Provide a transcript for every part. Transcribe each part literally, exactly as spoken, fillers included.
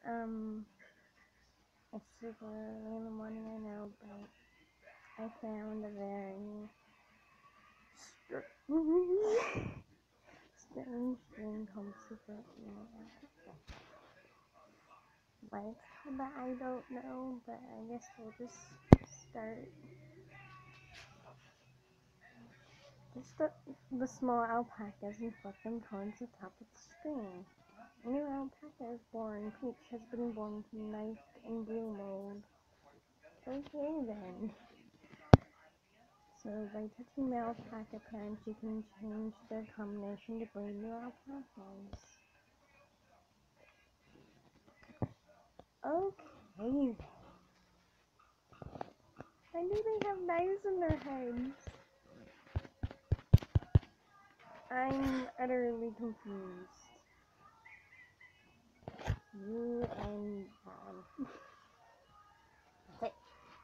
Um, it's super early in the morning, I know, but I found a very strange thing called super emo alpacas. Why it's called that, I don't know, but I guess we'll just start. Just the, the small alpacas and flip them towards the top of the screen. A new alpaca is born. Peach has been born from knifed and blue mold. Okay then. So by touching the alpaca parents, you can change their combination to breed new alpacas. Okay. I knew they have knives in their heads. I'm utterly confused. You and um. Okay.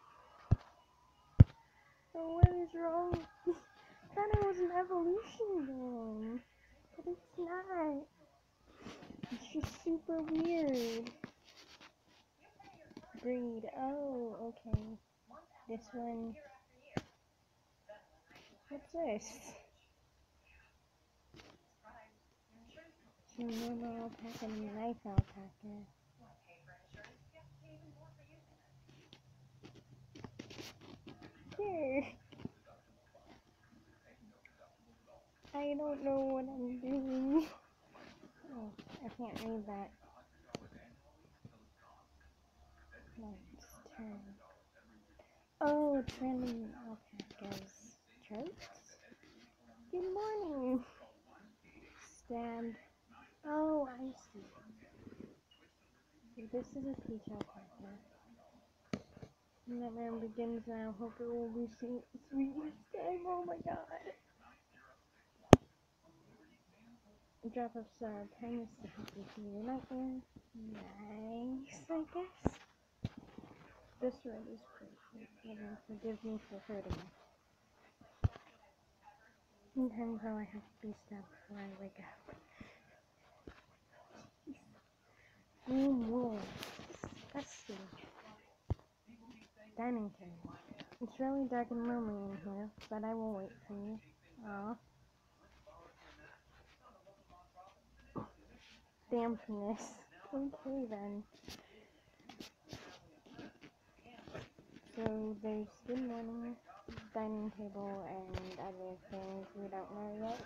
So what is wrong? Thought it was an evolution game, but it's not. It's just super weird. Breed. Oh, okay. This one. What's this? So normal alpaca and knife alpaca. Here. I don't know what I'm doing. Oh, I can't read that. Let's turn. Oh, trending alpacas. Charts? Good morning. Stabbed. Oh, I see. So this is a peach alpaca. And that man begins now. Hope it will be sweet, sweet next time. Oh my god. A drop of sour kindness to help you through your nightmare. Nice, I guess. This red is perfect. Heaven forgive me for hurting you. Sometimes how I have to be stabbed before I wake up. Blue wool. Disgusting. Dining table. It's really dark and lonely in here, but I will wait for you. Aw. Dampness. Okay then. So there's good morning, dining table, and other things we don't know yet.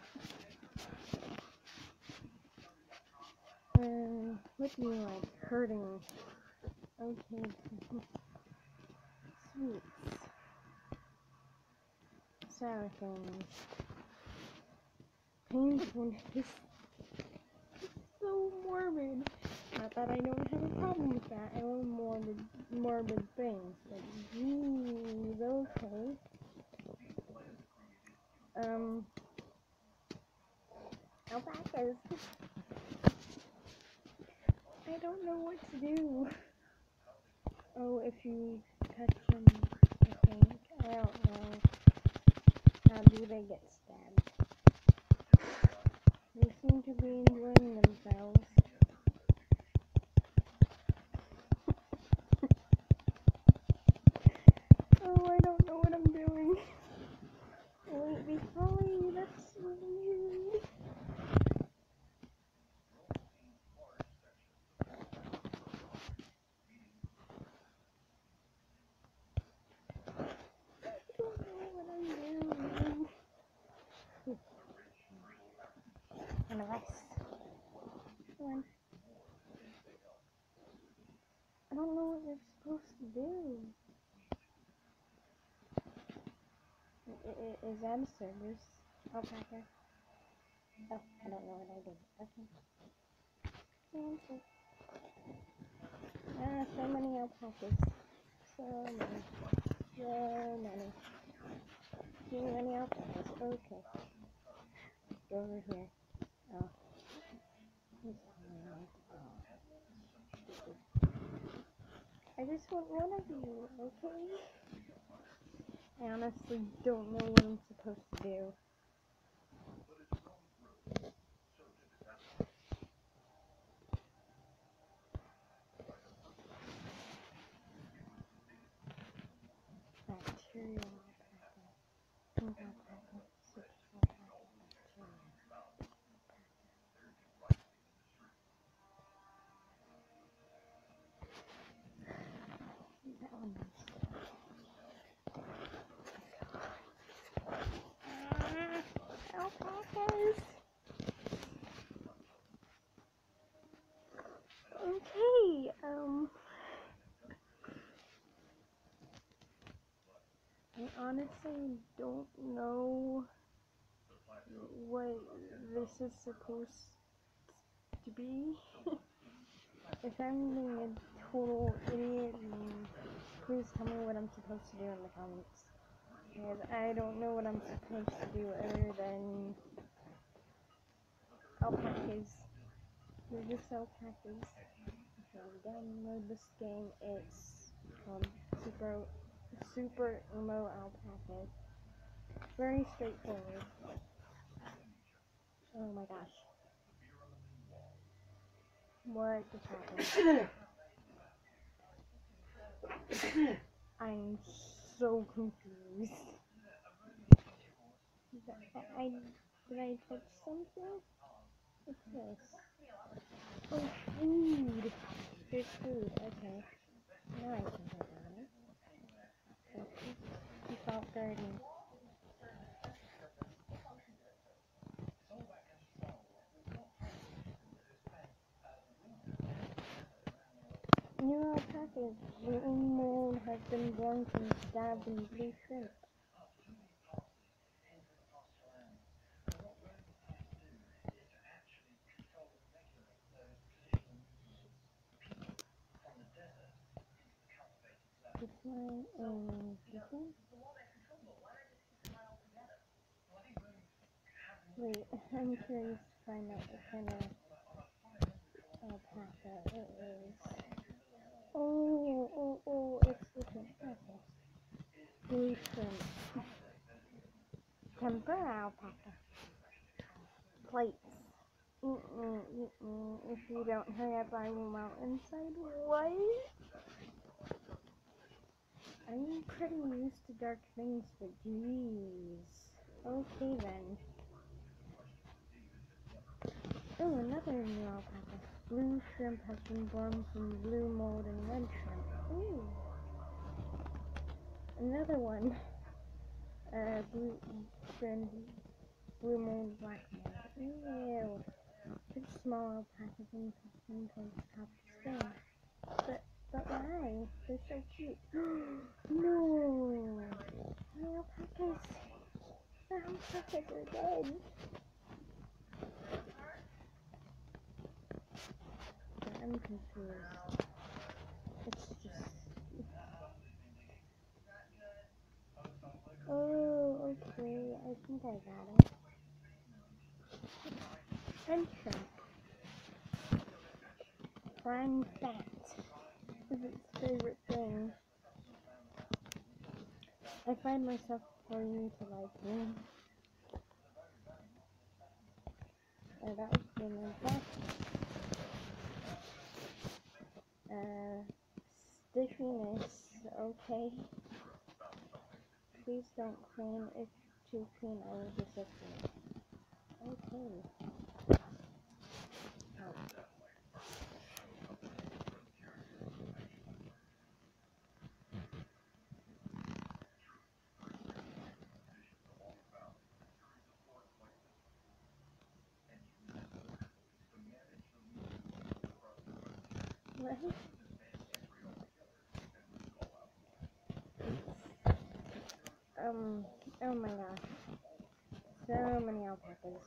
Um, what do you like? Hurting. Okay. Sweets. Sour things. Painfulness. So morbid. Not that I don't have a problem with that. I love morbid, morbid things. But geez, okay. Um, alpacas. I don't know what to do. Oh, if you touch them, I think. I don't know. How do they get stabbed? They seem to be enjoying themselves. Oh, I don't know what I'm doing. Wait, before that's weird. I don't know what I'm doing. Anyways. One. I don't know what you're supposed to do. I, I, is that a service alpaca? Oh, I don't know what I did. Okay. Answer. Ah, so many alpacas. So many. So many. Too many alpacas. Okay. Go over here. Oh. I just want one of you, okay? I honestly don't know what I'm supposed to do. bacterial alpaca, pink alpaca, citrus alpaca, bacterial alpaca. That one is uh, alpacas. Okay, um, I honestly don't know what this is supposed to be. If I'm being a total idiot, please tell me what I'm supposed to do in the comments. Because I don't know what I'm supposed to do other than alpacas. They're just alpacas. So download this game. It's called Super Super Emo Alpacas. Very straightforward. Oh my gosh. What just happened? I'm so confused. I, I did I touch something? What's this? Oh, food. There's food. Okay. Now I can take on it. Okay. Default garden. New alpacas. Blue mold has been born from stabbed in blue shrimp. This one and this one. Wait, I'm curious to find out what kind of alpaca it is. Oh, oh, oh, it's different. Okay. Blue shrimp. Temper alpaca. Plates. Mm-mm, mm-mm. If you don't hurry up, I will melt inside. What? I'm pretty used to dark things, but jeez. Okay then. Oh, another new alpaca. Blue shrimp has been born from blue mold and red shrimp. Ooh. Another one. Uh, blue shrimp, blue mold, black mold. Ew. It's small alpacas and towards the top of the skin. But, but why? They're so cute. No! The alpacas. The alpacas are dead. I'm confused. It's just... Oh, okay. I think I got it. And shrimp. Prime fat is its favorite thing. I find myself pouring to like me. Oh, that was the main fact. Uh, stickiness. Okay. Please don't clean. If too clean, I will resist it. Okay. Oh. What? Um, oh my gosh. So many alpacas.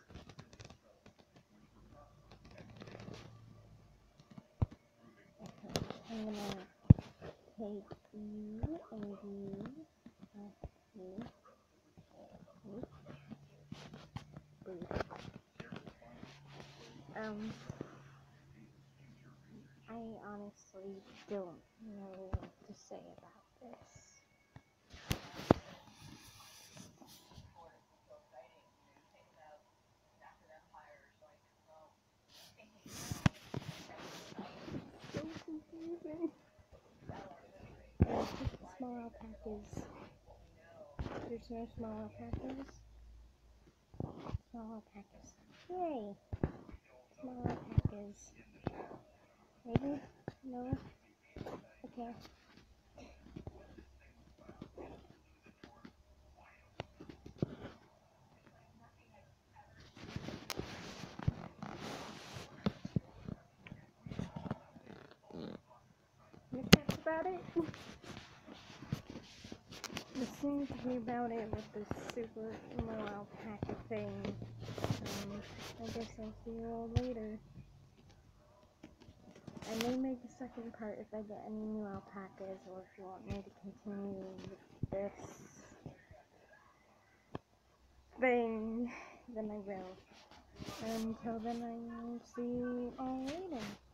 Okay, I'm gonna take you and you, uh, you, you, you. Um, I honestly don't know what to say about this. So confusing. Uh, just small alpacas. there's no small alpacas. Small alpacas. Yay! Small alpacas. Maybe? No? Okay. That's about it. This seems to be about it with this super emo alpaca thing. Um, I guess I'll see you all later. I may make a second part if I get any new alpacas, or if you want me to continue with this thing, then I will. Until then, I will see you all later.